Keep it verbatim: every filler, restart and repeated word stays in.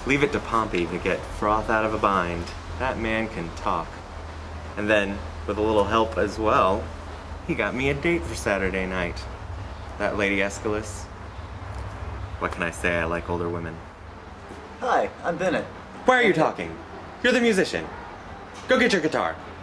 Leave it to Pompey to get Froth out of a bind. That man can talk. And then, with a little help as well, he got me a date for Saturday night. That Lady Aeschylus. What can I say? I like older women. Hi, I'm Bennett. Why are you talking? You're the musician. Go get your guitar.